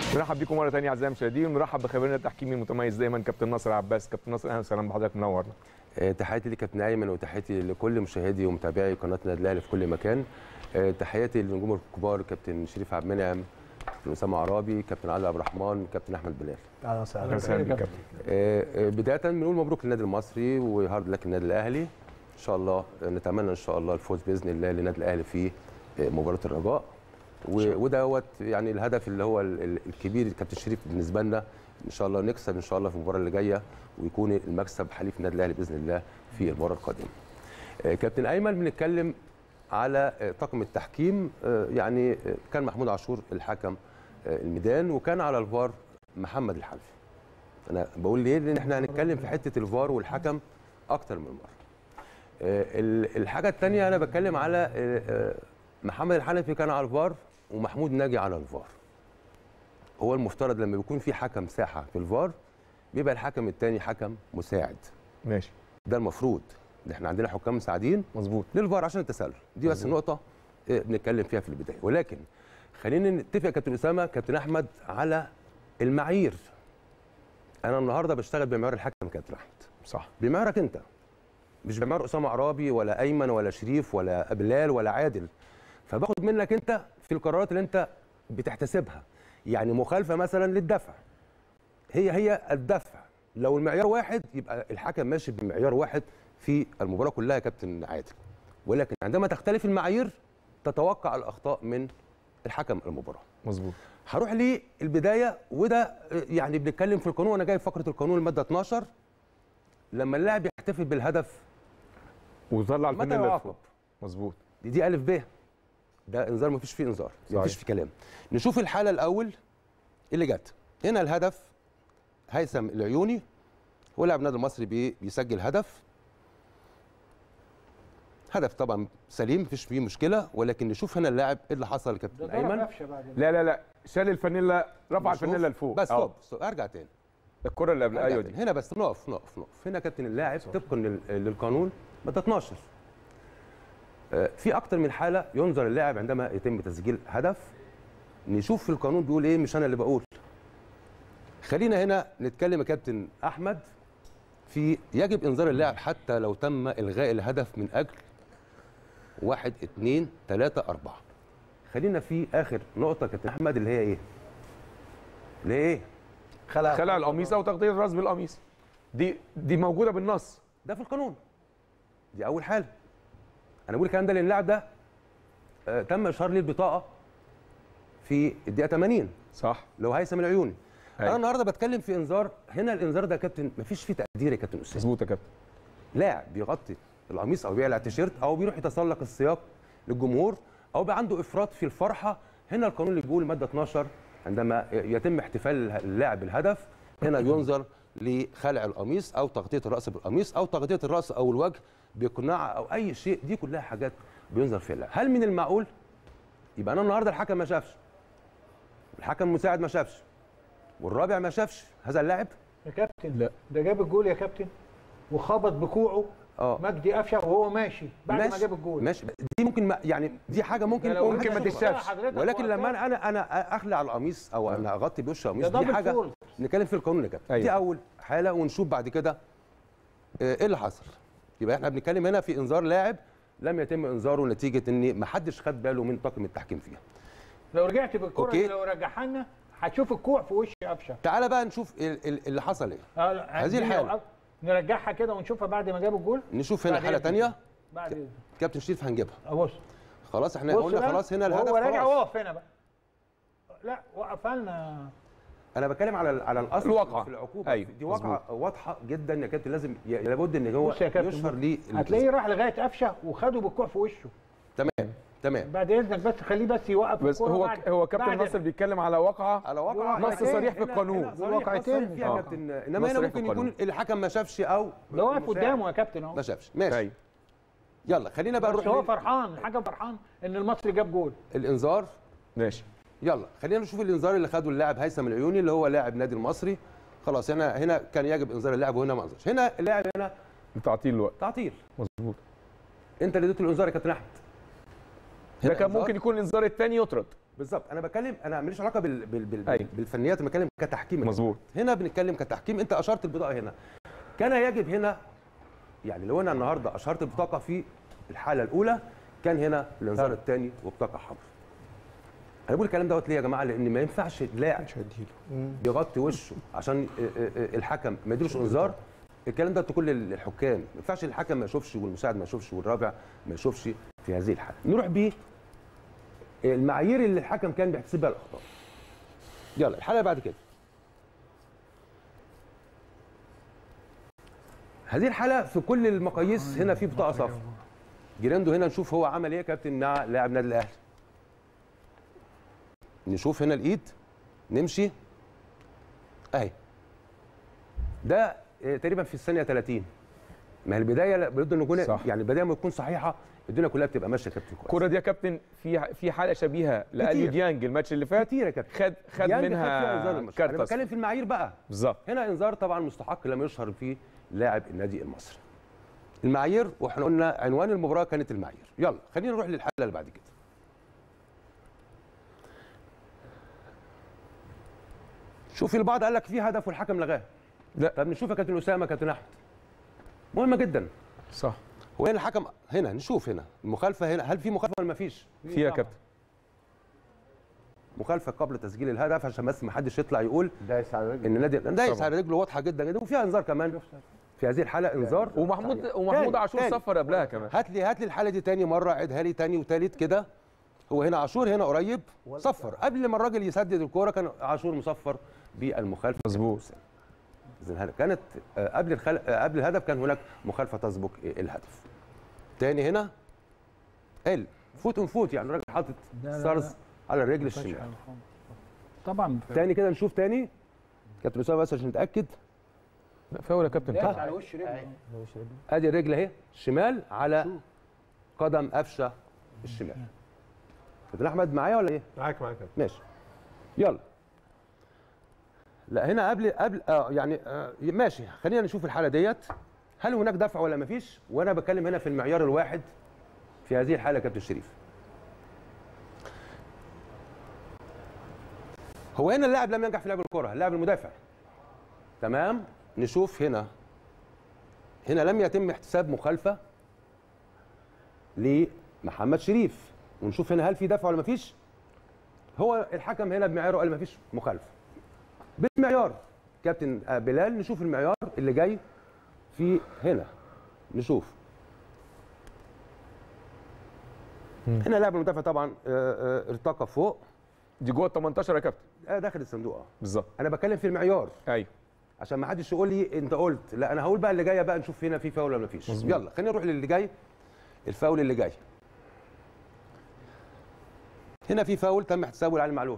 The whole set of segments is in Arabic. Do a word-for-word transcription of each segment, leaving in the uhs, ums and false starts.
نرحب بيكم مره ثانيه اعزائي المشاهدين، ونرحب بخبيرنا التحكيمي المتميز دايما كابتن ناصر عباس. كابتن ناصر اهلا وسهلا بحضرتك، منورنا. تحياتي لكابتن ايمن وتحياتي لكل مشاهدي ومتابعي قناه النادي الاهلي في كل مكان. تحياتي للنجوم الكبار كابتن شريف عبد المنعم، كابتن اسامه عرابي، كابتن علي عبد الرحمن، كابتن احمد بلال. اهلا وسهلا. اهلا وسهلا بك كابتن. بدايه بنقول مبروك للنادي المصري وهارد لك النادي الاهلي. ان شاء الله نتمنى ان شاء الله الفوز باذن الله للنادي الاهلي في مباراه الرجاء، ودوت يعني الهدف اللي هو الكبير كابتن شريف بالنسبه لنا. ان شاء الله نكسب ان شاء الله في المباراه اللي جايه، ويكون المكسب حليف النادي الاهلي باذن الله في المباراه القادمه. كابتن ايمن، بنتكلم على طاقم التحكيم. يعني كان محمود عاشور الحكم الميدان، وكان على الفار محمد الحنفي. انا بقول ليه؟ لان احنا هنتكلم في حته الفار والحكم اكتر من مره. الحاجه الثانيه انا بتكلم على محمد الحنفي كان على الفار ومحمود ناجي على الفار. هو المفترض لما بيكون في حكم ساحه في الفار بيبقى الحكم الثاني حكم مساعد. ماشي. ده المفروض. ده احنا عندنا حكام مساعدين مظبوط للفار عشان التسلل. دي بس نقطه بنتكلم فيها في البدايه، ولكن خلينا نتفق يا كابتن اسامه كابتن احمد على المعايير. انا النهارده بشتغل بمعيار الحكم كابتن احمد. صح. بمعيارك انت، مش بمعيار اسامه عرابي ولا ايمن ولا شريف ولا بلال ولا عادل. فباخد منك انت في القرارات اللي انت بتحتسبها. يعني مخالفه مثلا للدفع، هي هي الدفع. لو المعيار واحد يبقى الحكم ماشي بمعيار واحد في المباراه كلها يا كابتن عادل، ولكن عندما تختلف المعايير تتوقع الاخطاء من الحكم المباراه. مظبوط. هروح للبدايه، وده يعني بنتكلم في القانون. انا جايب فقره القانون الماده اتناشر. لما اللاعب يحتفل بالهدف وطلع متى الفانيلا يعاقب؟ لفوق. مظبوط. دي دي الف ب. ده انذار، مفيش فيه انذار، مفيش فيه كلام. نشوف الحاله الاول اللي جت هنا. الهدف هيثم العيوني، هو لاعب النادي المصري بي بيسجل هدف. هدف طبعا سليم، مفيش فيه مشكله، ولكن نشوف هنا اللاعب ايه اللي حصل يا كابتن ايمن. لا لا لا، شال الفانيلا، رفع الفانيلا لفوق. بس ستوب ارجع تاني. الكره اللي قبل ايوه دي هنا. بس نقف نقف نقف هنا كابتن. اللاعب طبقا للقانون ماده اتناشر في اكتر من حاله ينظر اللاعب عندما يتم تسجيل هدف. نشوف في القانون بيقول ايه، مش انا اللي بقول. خلينا هنا نتكلم يا كابتن احمد في يجب انذار اللاعب حتى لو تم الغاء الهدف من اجل واحد اتنين تلاته اربعه. خلينا في اخر نقطه كابتن احمد اللي هي ايه؟ اللي هي ايه؟ خلع خلع القميص او تغطيه الراس بالقميص. دي دي موجوده بالنص، ده في القانون. دي اول حاله. انا بقول الكلام ده لان اللاعب ده آه تم اشهار ليه البطاقه في الدقيقه تمانين. صح. لو هيثم العيوني. هي. انا النهارده بتكلم في انذار. هنا الانذار ده يا كابتن مفيش فيه تقدير يا كابتن اسامه. مظبوط يا كابتن. لاعب بيغطي القميص او بيقلع التيشيرت او بيروح يتسلق السياق للجمهور او بقى عنده افراط في الفرحه. هنا القانون اللي بيقول ماده اتناشر عندما يتم احتفال اللاعب بالهدف هنا ينظر لخلع القميص او تغطيه الراس بالقميص او تغطيه الراس او الوجه بقناع او اي شيء. دي كلها حاجات بينظر فيها اللاعب. هل من المعقول يبقى انا النهارده الحكم ما شافش، الحكم المساعد ما شافش، والرابع ما شافش هذا اللاعب؟ يا كابتن لا، ده جاب الجول يا كابتن وخبط بكوعه اه مجدي قفشه وهو ماشي بعد ماشي. ما جاب الجول. ماشي. دي ممكن ما يعني دي حاجه ممكن ممكن ما تتشافش، ولكن لما انا انا انا اخلع القميص او انا اغطي بوش القميص دي حاجه فول. نتكلم في القانون يا كابتن. أيوة. دي اول حاله، ونشوف بعد كده ايه اللي حصل. يبقى احنا بنتكلم هنا في انذار لاعب لم يتم انذاره نتيجه ان ما حدش خد باله من طاقم التحكيم فيها. لو رجعت بالكره لو رجعها لنا هتشوف الكوع في وش قفشه. تعالى بقى نشوف اللي حصل ايه. آه هذه الحاله نرجعها كده ونشوفها بعد ما جابوا الجول. نشوف هنا حاله ثانيه بعد كابتن شريف هنجيبها. بص خلاص احنا قلنا خلاص هنا الهدف هو راجع وقف هنا بقى. لا وقف لنا. انا بتكلم على على الاصل الواقع في العقوبه. أيوة. دي واقعه واضحه جدا يا كابتن. لازم لابد ان هو يشهر ليه. هتلاقيه راح لغايه قفشه وخده بالكوع في وشه. تمام تمام. بعد اذنك بس خليه بس يوقف. بس هو بعد هو كابتن ناصر بيتكلم على واقعه على واقعه نص صريح في القانون. واقعتين فيها يا كابتن. انما هنا ممكن يكون الحكم ما شافش او ده واقف قدامه يا كابتن اهو ما شافش. ماشي. يلا خلينا بقى نروح. هو فرحان، الحكم فرحان ان المصري جاب جول. الانذار ماشي. يلا خلينا نشوف الانذار اللي خده اللاعب هيثم العيوني اللي هو لاعب نادي المصري. خلاص هنا هنا كان يجب انذار اللاعب وهنا ما انذرش. هنا اللاعب هنا تعطيل الوقت. تعطيل. مظبوط. انت اللي اديته الانذار يا كابتن احمد. ده كان ممكن يكون الانذار الثاني يطرد. بالظبط. انا بتكلم، انا ماليش علاقه بال... بال... بال... أيوة. بالفنيات، انا بتكلم كتحكيم. مظبوط. هنا بنتكلم كتحكيم. انت اشرت البطاقه هنا، كان يجب هنا يعني لو انا النهارده اشرت البطاقه في الحاله الاولى كان هنا الانذار الثاني وبطاقه حمراء. انا بقول الكلام دوت ليه يا جماعه؟ لان ما ينفعش لاعب يغطي وشه عشان الحكم ما يديلوش انذار. الكلام ده كل الحكام، ما ينفعش الحكم ما يشوفش والمساعد ما يشوفش والرابع ما يشوفش في هذه الحاله. نروح بيه المعايير اللي الحكم كان بيحتسب بها الاخطاء. يلا الحاله بعد كده. هذه الحاله في كل المقاييس هنا في بطاقه صفراء. جيراندو هنا نشوف هو عمل ايه يا كابتن مع لاعب نادي الاهلي. نشوف هنا الايد، نمشي اهي. ده تقريبا في الثانيه ثلاثين. ما هي البدايه بده نكون يعني البدايه ما تكون صحيحه الدنيا كلها بتبقى ماشيه كابتن كويس. الكوره دي يا كابتن في في حاله شبيهه لاليو ديانج الماتش اللي فات كتير يا كابتن. خد خد منها كارت. انا بتكلم في المعايير بقى. بالظبط. هنا انذار طبعا مستحق لم يشهر فيه لاعب النادي المصري. المعايير، واحنا قلنا عنوان المباراه كانت المعايير. يلا خلينا نروح للحاله اللي بعد كده. شوف البعض قال لك في هدف والحكم لغاه. لا. طب نشوف يا كابتن اسامه كابتن احمد. مهمه جدا. صح. وهنا الحكم هنا نشوف هنا المخالفه هنا، هل في مخالفه ولا ما فيش؟ في يا كابتن. مخالفه قبل تسجيل الهدف عشان بس ما حدش يطلع يقول دايس على رجله. ان نادي دايس على رجله واضحه جدا جدا، وفيها انذار كمان في هذه الحاله. انذار ومحمود ومحمود عاشور صفر قبلها كمان. هات لي هات لي الحاله دي تاني مره، عيدها لي تاني وتالت كده. هو هنا عاشور هنا قريب صفر قبل ما الراجل يسدد الكوره، كان عاشور مصفر بالمخالفه. مظبوط. اذا كانت قبل الخل... قبل الهدف كان هناك مخالفه تسبق الهدف. تاني هنا ال فوت انفوت، يعني الراجل حاطط ستارز على الرجل الشمال طبعا. تاني كده نشوف تاني كابتن اسامه بس عشان نتاكد. لا فاول يا كابتن. على وش رجله. ادي الرجل اهي الشمال على قدم قفشه الشمال. كابتن احمد معايا ولا ايه؟ معاك معاك ماشي. يلا. لا هنا قبل قبل اه يعني آه ماشي. خلينا نشوف الحاله ديت هل هناك دفع ولا مفيش؟ وانا بتكلم هنا في المعيار الواحد في هذه الحاله يا كابتن شريف. هو هنا اللاعب لم ينجح في لعب الكره، اللاعب المدافع. تمام؟ نشوف هنا هنا لم يتم احتساب مخالفه لمحمد شريف، ونشوف هنا هل في دفع ولا مفيش؟ هو الحكم هنا بمعياره قال مفيش مخالفه. بالمعيار كابتن بلال نشوف المعيار اللي جاي في هنا. نشوف هنا لاعب المدافع طبعا ارتقى فوق. دي جوه ال تمنتاشر يا كابتن. اه داخل الصندوق. اه بالظبط. انا بتكلم في المعيار. ايوه. عشان ما حدش يقول لي انت قلت، لا انا هقول بقى اللي جايه بقى نشوف هنا في فاول ولا ما فيش. يلا خلينا نروح للي جاي. الفاول اللي جاي هنا في فاول تم احتسابه لعلي معلول.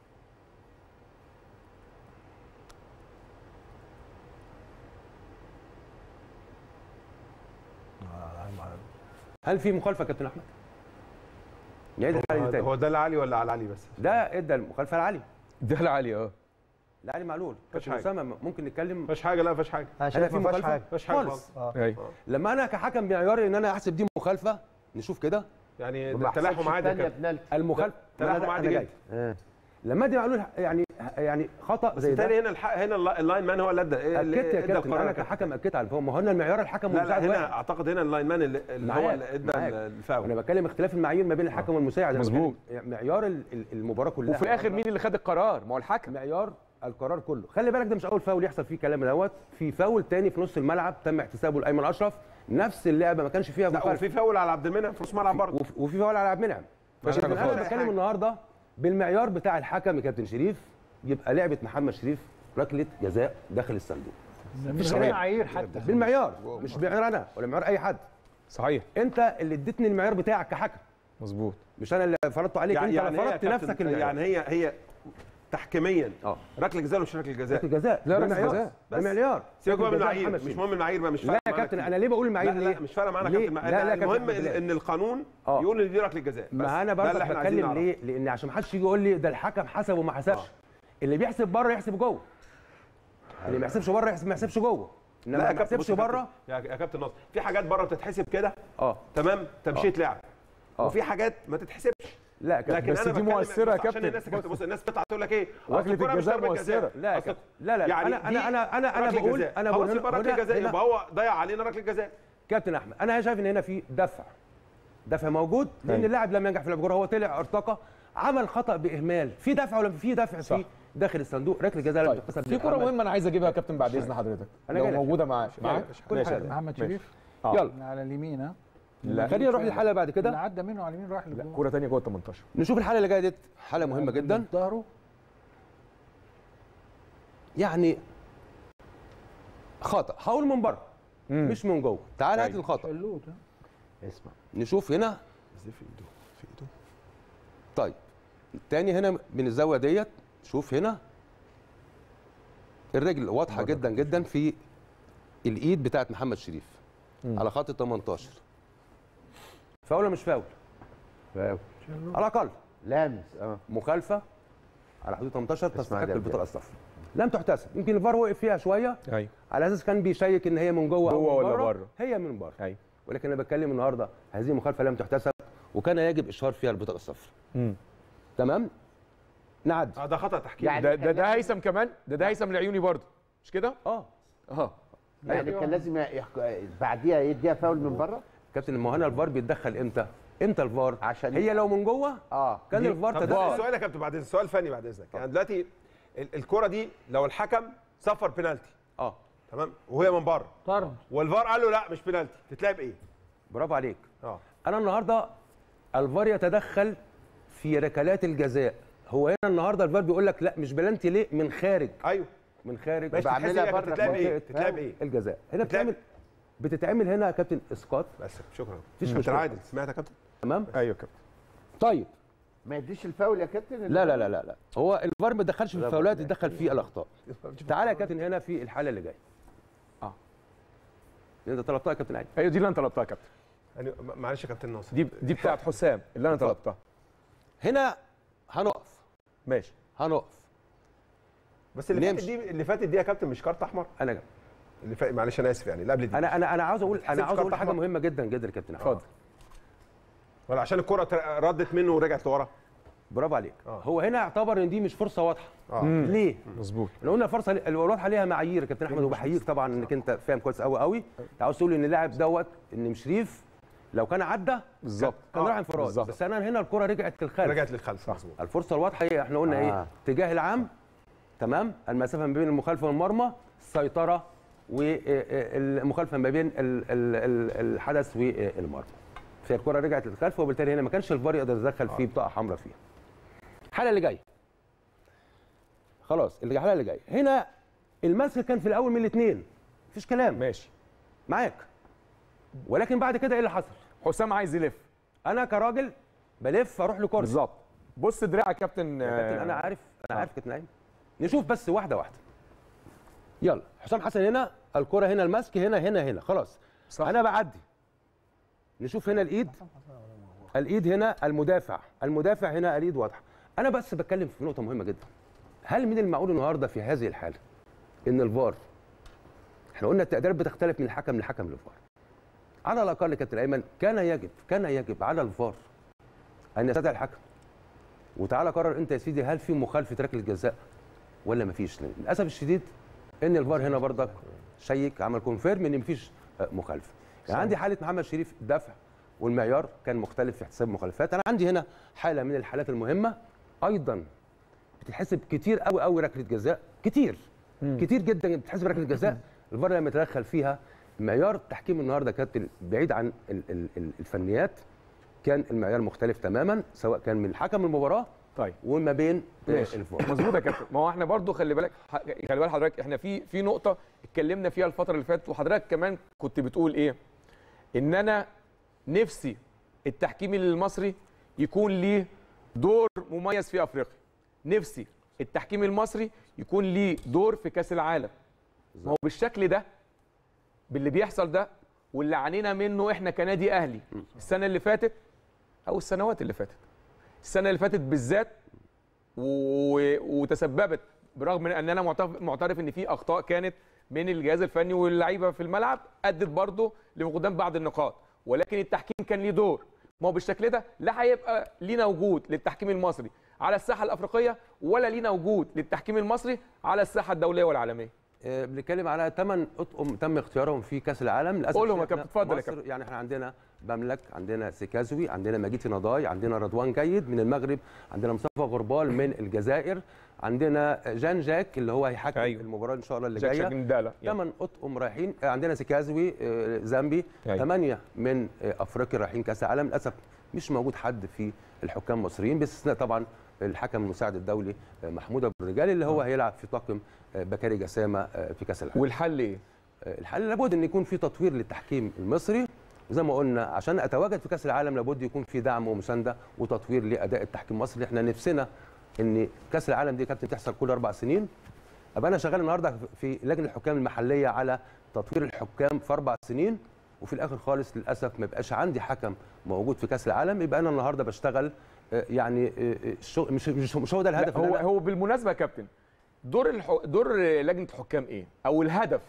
هل في مخالفه يا كابتن احمد؟ نعيد الحاله دي تاني. هو ده لعلي ولا على علي بس؟ ده ادى المخالفه لعلي. ده لعلي اه. لعلي معلول. كابتن اسامه ممكن نتكلم؟ مفيش حاجه. لا مفيش حاجه. انا في مخالفه؟ مفيش حاجه خالص. ايوه. لما انا كحكم معياري ان انا احسب دي مخالفه، نشوف كده يعني تلاحم عادي كده. المخالفه تلاحم عادي جدا. آه. لما دي معلول يعني يعني خطا بس زي ده. هنا الحق هنا اللاين مان هو اللي ادى اكدت يا كابتن. انا كحكم اكدت على الفاول. ما هو هنا المعيار الحكم والمساعد. لا لا هنا اعتقد هنا اللاين مان اللي, اللي هو اللي ادى الفاول. انا بتكلم اختلاف المعايير ما بين الحكم والمساعد. مظبوط. معيار المباراه كلها. وفي الاخر مين اللي خد القرار؟ ما هو الحكم. معيار القرار كله. خلي بالك ده مش اول فاول يحصل فيه كلام دوت. في فاول تاني في نص الملعب تم احتسابه لايمن اشرف، نفس اللعبه ما كانش فيها مخالفه. وفي فاول على عبد المنعم في نص الملعب برضه. وفي فاول على عبد المنعم. انا بتكلم النهارده بالمعيار بتاع الحكم يا كابتن شريف، يبقى لعبه محمد شريف ركله جزاء داخل الصندوق. مش معايير حتى. بالمعيار مش معيار انا ولا معيار اي حد. صحيح. انت اللي اديتني المعيار بتاعك كحكم. مظبوط. مش انا اللي فرضته عليك. يعني انت يعني اللي فرضت نفسك المعيار. يعني هي هي تحكيميا اه ركله جزاء ولا مش ركله جزاء؟ ركله جزاء. لا ركله جزاء. ده معيار. سيبك بقى من المعايير، مش مهم المعايير بقى، مش فارقه. لا يا كابتن انا ليه بقول المعايير ليه؟ لا مش فارقه معانا يا كابتن. لا لا المهم ان القانون يقول ان دي ركله جزاء. ما انا برضه بتكلم ليه؟ لان عشان ما حدش يجي يقول لي ده الحكم حسب وما حسبش. اللي بيحسب بره يحسب جوه. اللي ما يحسبش بره يحسب ما يحسبش جوه. انما ما يحسبش بره. يا كابتن ناصر في حاجات بره بتتحسب كده اه تمام تمشيه لعب، وفي حاجات ما تتحسبش. لا لكن بس أنا دي بتكلم مؤثره يا عشان كابتن. الناس كابتن بص الناس بتطلع تقول لك ايه ركله الجزاء مؤثره. لا يا كابتن لا لا يعني انا انا انا انا انا بقول انا بقول بقول يبقى ركله جزاء يبقى هو ضيع علينا ركله جزاء. كابتن احمد انا شايف ان هنا في دفع دفع موجود لان أيوة. اللاعب لم ينجح في لعب الكوره، هو طلع ارتقى عمل خطا باهمال، في دفع ولا في دفع في داخل الصندوق، ركله جزاء لم طيب تحتسب. في كوره مهمه انا عايز اجيبها يا كابتن بعد اذن حضرتك أنا لو جاي لك. موجوده معاك معاك كل حاجه. محمد شريف آه. يلا على اليمين ها. لا خلينا نروح للحاله بعد اللي كده، عدى منه على اليمين راح لا للجول. كوره ثانيه جوه ال تمنتاشر. نشوف الحاله اللي جايه دي، حاله مهمه جدا ظهره يعني خطا، هقول من بره مش من جوه. تعال هات الخطا شلوت ها. اسمع نشوف هنا. في ايده في ايده طيب تاني هنا من الزاويه ديت، شوف هنا الرجل واضحه جدا جدا في الايد بتاعت محمد شريف مم. على خط ال تمنتاشر. فاول ولا مش فاول؟ فاول على الاقل لامس اه مخالفه على حدود تمنتاشر تستحق ده البطاقه الصفراء. لم تحتسب، يمكن الفار وقف فيها شويه ايوه على اساس كان بيشيك ان هي من جوه جوه او من ولا بره. بره. هي من بره ايوه ولكن انا بتكلم النهارده هذه المخالفه لم تحتسب وكان يجب اشهار فيها البطاقه الصفراء. امم تمام نعدي. اه ده خطا تحكيم يعني ده كان ده ده لازم- هيثم كمان ده ده هيثم لعيوني برضه مش كده؟ اه اه يعني كان لازم يحك... بعديها يديها فاول من بره كابتن ما هو هنا الفار بيتدخل امتى؟ امتى الفار؟ عشان هي لو من جوه اه كان دي- الفار طب ده تدخل. السؤال يا كابتن بعدين سؤال فني بعد اذنك. يعني دلوقتي ال- الكره دي لو الحكم صفر بينالتي اه تمام وهي من بره طرد والفار قال له لا مش بينالتي تتلعب ايه؟ برافو عليك. اه انا النهارده الفار يتدخل في ركلات الجزاء. هو هنا النهارده الفار بيقول لك لا مش بلانتي ليه؟ من خارج ايوه من خارج ماشي بعملها تتحسب ايه بره تتلعب ايه؟ المنطقة. تتلعب ايه؟ الجزاء. هنا بتتلعب- بتتعمل بتتعمل هنا يا كابتن اسقاط. بس شكرا مفيش كابتن مشكلة. عادل سمعت يا كابتن؟ تمام؟ ايوه كابتن. طيب ما يديش الفاول يا كابتن لا لا لا لا لا هو الفار ما بيتدخلش في الفاولات، يتدخل في الاخطاء. تعالى يا كابتن هنا في الحاله اللي جايه. اه انت طلبتها يا كابتن عادل. ايوه دي اللي انا طلبتها يا كابتن. يعني م- معلش يا كابتن ناصر دي دي بتاعت حسام اللي انا طلبتها. هنا هنقف ماشي هنقف بس اللي فاتت نمشي. دي اللي فاتت دي يا كابتن مش كارت احمر انا جا. اللي فاتت معلش انا اسف يعني اللي قبل دي انا انا انا عاوز اقول انا تحسبش عاوز اقول كارت حاجه أحمر؟ مهمه جدا جدا يا كابتن اتفضل. ولا عشان الكره تر- ردت منه ورجعت لورا؟ برافو عليك. آه. هو هنا اعتبر ان دي مش فرصه واضحه. اه ليه؟ مظبوط. لو قلنا الفرصه الواضحه ليها معايير يا كابتن احمد، وبحييك طبعا انك انت فاهم كويس قوي قوي. انت عاوز تقول ان اللاعب دوت ان شريف لو كان عدى بالظبط. كان آه، راح انفراد، بالظبط. بس انا هنا الكره رجعت للخلف. رجعت للخلف مظبوط الفرصه الواضحه هي احنا قلنا ايه؟ آه. اتجاه العام تمام، المسافه ما بين المخالفه والمرمى، السيطره والمخالفه ما بين ال- ال- ال- الحدث والمرمى. فالكره رجعت للخلف وبالتالي هنا ما كانش الفار يقدر يتدخل فيه بطاقه حمراء فيها. الحاله اللي جايه خلاص، الحاله اللي جايه هنا المسك كان في الاول من الاثنين مفيش كلام ماشي معاك، ولكن بعد كده ايه اللي حصل؟ حسام عايز يلف. انا كراجل بلف اروح لكرسي. بالظبط. بص دراع يا كابتن. يا كابتن انا عارف انا عارف كابتن نعيم. نشوف بس واحده واحده. يلا حسام حسن هنا الكره هنا المسك هنا هنا هنا خلاص صح. انا بعدي. نشوف هنا الايد الايد هنا المدافع المدافع هنا الايد واضحه. انا بس بتكلم في نقطه مهمه جدا. هل من المعقول النهارده في هذه الحاله ان الفار، احنا قلنا التقديرات بتختلف من الحكم لحكم للفار، على الاقل كابتن ايمن كان يجب كان يجب على الفار ان يستدعي الحكم وتعالى قرر انت يا سيدي هل في مخالفه ركله جزاء ولا مفيش. للاسف الشديد ان الفار هنا برضك شيك عمل كونفيرم ان مفيش مخالفه. يعني عندي حاله محمد شريف دفع والمعيار كان مختلف في احتساب المخالفات. انا عندي هنا حاله من الحالات المهمه ايضا بتتحسب كتير قوي قوي ركله جزاء كتير مم. كتير جدا بتتحسب ركله جزاء الفار لما يتدخل فيها. معيار التحكيم النهارده كابتن بعيد عن ال ال ال الفنيات، كان المعيار مختلف تماما سواء كان من حكم المباراه طيب وما بين ماشي. الفار. مظبوط يا كابتن. ما هو احنا برضو خلي بالك خلي بال حضرتك احنا في في نقطه اتكلمنا فيها الفتره اللي فاتت وحضرتك كمان كنت بتقول ايه؟ ان انا نفسي التحكيم المصري يكون ليه دور مميز في افريقيا. نفسي التحكيم المصري يكون ليه دور في كاس العالم. ما هو بالشكل ده باللي بيحصل ده واللي عانينا منه احنا كنادي اهلي السنه اللي فاتت او السنوات اللي فاتت السنه اللي فاتت بالذات و... وتسببت برغم من ان انا معترف, معترف ان في اخطاء كانت من الجهاز الفني واللعيبه في الملعب ادت برضه لفقدان بعض النقاط، ولكن التحكيم كان ليه دور ما هو بالشكل ده لا هيبقى لينا وجود للتحكيم المصري على الساحه الافريقيه ولا لينا وجود للتحكيم المصري على الساحه الدوليه والعالميه. آه، بنتكلم على ثمان اطقم تم اختيارهم في كاس العالم. للاسف قولهم يا كابتن، اتفضل يا مصر كابتن. يعني احنا عندنا بملك، عندنا سيكازوي، عندنا مجيتي نضاي، عندنا رضوان جيد من المغرب، عندنا مصطفى غربال من الجزائر، عندنا جان جاك اللي هو هيحكم أيوه. المباراه ان شاء الله اللي جاك جايه. شاكندالا. ثمان اطقم رايحين، عندنا سيكازوي آه، زامبي، أيوه. ثمانيه من آه، افريقيا رايحين كاس العالم. للاسف مش موجود حد في الحكام المصريين باستثناء طبعا الحكم المساعد الدولي آه، محمود ابو الرجال اللي هو هيلعب في طاقم آه، بكاري جسامه آه، في كاس العالم. والحل ايه؟ آه، الحل لابد ان يكون في تطوير للتحكيم المصري، وزي ما قلنا عشان اتواجد في كاس العالم لابد يكون في دعم ومسانده وتطوير لاداء التحكيم المصري. احنا نفسنا ان كاس العالم دي كابتن تحصل كل اربع سنين. ابقى انا شغال النهارده في لجنه الحكام المحليه على تطوير الحكام في اربع سنين، وفي الاخر خالص للاسف ما يبقاش عندي حكم موجود في كاس العالم، يبقى انا النهارده بشتغل آه، يعني آه، الشغل مش مش مش هو ده الهدف. هو اللي أنا- هو بالمناسبه يا كابتن، دور الح... دور لجنه الحكام ايه؟ او الهدف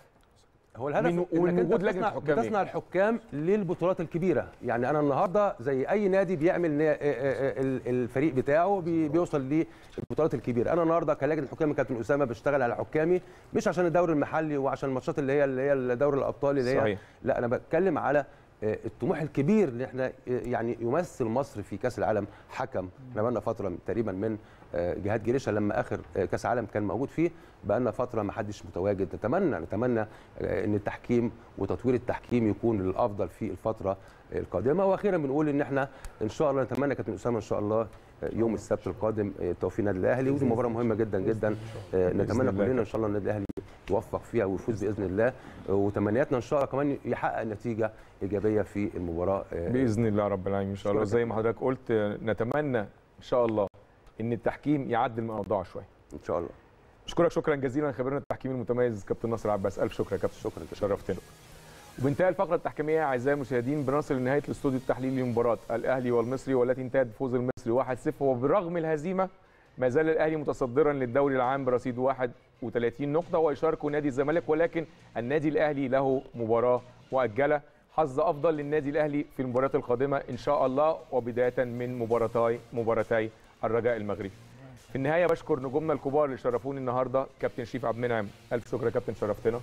هو الهدف من- إنك ومن أنت وجود لجنة بتصنع- الحكام إيه؟ بتصنع الحكام للبطولات الكبيره. يعني انا النهارده زي اي نادي بيعمل نا- ال- الفريق بتاعه بي- بيوصل للبطولات الكبيره. انا النهارده كلجنه حكام كابتن اسامه بشتغل على حكامي مش عشان الدوري المحلي وعشان الماتشات اللي هي اللي هي دوري الابطال اللي هي صحيح. لا، انا بتكلم على آه، الطموح الكبير اللي احنا آه، يعني يمثل مصر في كاس العالم حكم. احنا بقى لنا فتره تقريبا من آه، جهاد جريشه لما اخر آه، كاس عالم كان موجود فيه، بقى لنا فتره ما حدش متواجد. نتمنى نتمنى آه، ان التحكيم وتطوير التحكيم يكون للافضل في الفتره القادمه. واخيرا بنقول ان احنا ان شاء الله نتمنى كابتن اسامه ان شاء الله آه، يوم السبت القادم آه، توفيق النادي الاهلي، ودي مباراه مهمه جدا جدا. آه، نتمنى الله. كلنا ان شاء الله النادي الاهلي يوفق فيها ويفوز باذن الله، وتمنياتنا ان شاء الله كمان يحقق نتيجه ايجابيه في المباراه آه، باذن الله رب العالمين ان شاء الله. زي ما حضرتك قلت نتمنى ان شاء الله ان التحكيم يعدل من اوضاعه شويه ان شاء الله. اشكرك شكرا جزيلا خبيرنا التحكيمي المتميز كابتن ناصر عباس. الف شكر يا كابتن، شكرا جدا. شرفتنا. وبانتهاء الفقره التحكيميه اعزائي المشاهدين بنصل لنهايه الاستوديو التحليلي لمباراه الاهلي والمصري والتي انتهت بفوز المصري واحد صفر، وبرغم الهزيمه ما زال الاهلي متصدرا للدوري العام برصيد واحد وثلاثين نقطه ويشاركه نادي الزمالك، ولكن النادي الاهلي له مباراه مؤجله. حظ افضل للنادي الاهلي في المباريات القادمه ان شاء الله، وبدايه من مباراتي مباراتي الرجاء المغربي. في النهايه بشكر نجومنا الكبار اللي شرفوني النهارده. كابتن شريف عبد المنعم الف شكر يا كابتن، شرفتنا.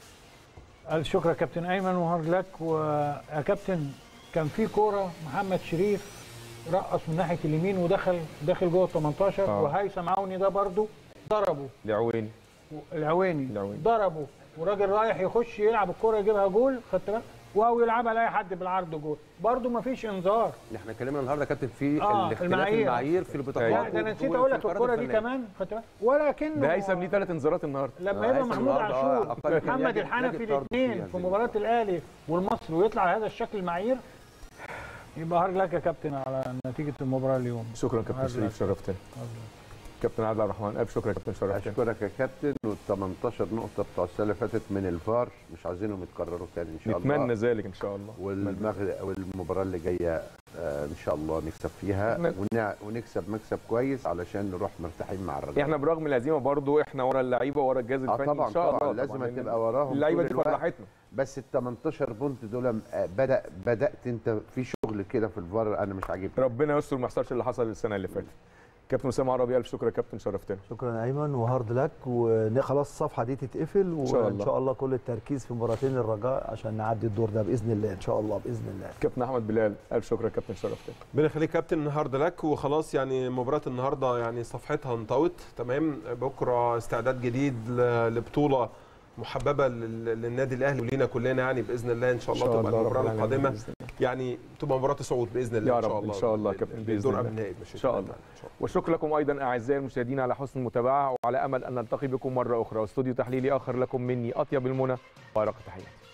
الف شكر يا كابتن ايمن وهارد لك. ويا كابتن كان في كوره محمد شريف رقص من ناحيه اليمين ودخل داخل جوه ال تمنتاشر، آه. وهيثم عوني ده برده ضربه لعويني العويني العويني. ضربه، وراجل رايح يخش يلعب الكوره يجيبها جول، خدت بالك، وهو يلعبها لاي حد بالعرض جول، برده ما فيش انذار. احنا اتكلمنا النهارده كابتن في آه، الاختلاف المعايير. المعايير في البطاقات. لا ده انا نسيت اقول لك الكوره دي كمان، خدت بالك، ولكن ده هيثم ليه ثلاث انذارات النهارده. لما آه، يبقى هيثم محمود النهاردة، آه، عاشور أقل كان ومحمد يجب- الحنفي يجب طرد الاثنين فيها في زي مباراه الاهلي والمصري ويطلع على هذا الشكل المعايير، يبقى هارد لك يا كابتن على نتيجه المباراه اليوم. شكرا كابتن هارد شريف، لك. شرفتنا. كابتن عادل عبد الرحمن الف شكر يا كابتن، شرفتنا. اشكرك يا كابتن. وال تمنتاشر نقطه بتوع السنه اللي فاتت من الفار مش عايزينهم يتكرروا تاني ان شاء الله. نتمنى ذلك ان شاء الله. والمغرب والمباراه اللي جايه آه ان شاء الله نكسب فيها نعم. ونع- ونكسب مكسب كويس علشان نروح مرتاحين مع الرجاء. احنا برغم الهزيمه برضو احنا ورا اللعيبه ورا الجهاز اه الفني طبعا ان شاء الله. طبعا لازم طبعاً. تبقى وراهم اللعيبه طول دي الوقت. فرحتنا. بس ال تمنتاشر بونت دول آه، بدا بدات انت في شغل كده في الفار انا مش عاجبني. ربنا يستر ما يحصلش اللي حصل السنه اللي فاتت. كابتن اسامه عربي الف شكر يا كابتن، شرفتنا. شكرا يا ايمن وهارد لك، وخلاص الصفحه دي تتقفل وان شاء الله. شاء الله كل التركيز في مباراتين الرجاء عشان نعدي الدور ده باذن الله ان شاء الله باذن الله. كابتن احمد بلال الف شكر يا كابتن، شرفتنا. ربنا يخليك كابتن. النهارده لك وخلاص، يعني مباراه النهارده يعني صفحتها انطوت تمام. بكره استعداد جديد ل- لبطوله محببه لل- للنادي الاهلي ولينا كلنا يعني باذن الله ان شاء الله تبقى المباراه القادمه يعني تبقى مباراه صعود باذن الله يا ان شاء رب الله ان شاء الله كابتن باذن دور الله قبل النهائي ان شاء الله. والشكر لكم ايضا اعزائي المشاهدين على حسن المتابعه، وعلى امل ان نلتقي بكم مره اخرى واستوديو تحليلي اخر لكم مني اطيب المنى وارق تحياتي.